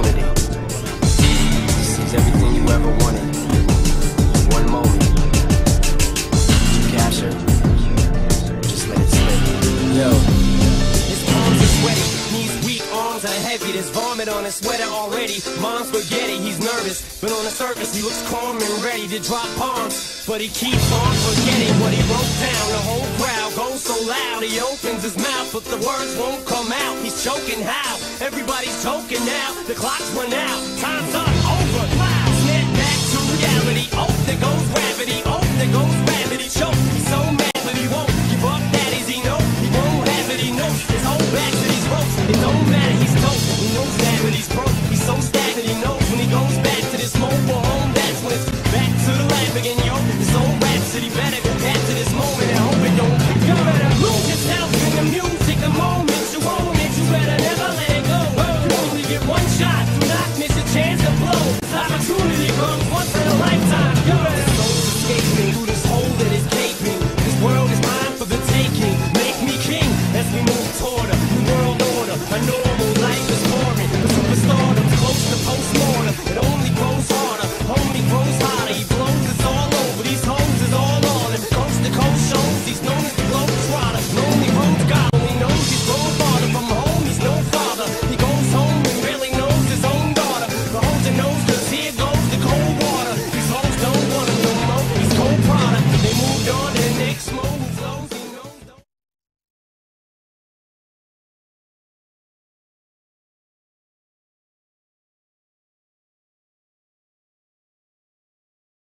possibility. Sees everything you ever wanted. One moment. You capture. Just let it slip. Yo. His palms are sweaty, knees weak, arms are heavy. There's vomit on his sweater already. Mom's spaghetti, he's nervous, but on the surface he looks calm and ready to drop bombs. But he keeps on forgetting what he wrote down. The whole crowd goes so loud, he opens his mouth, but the words won't come out. He's choking how? Everybody's choking now. The clock's run out. Time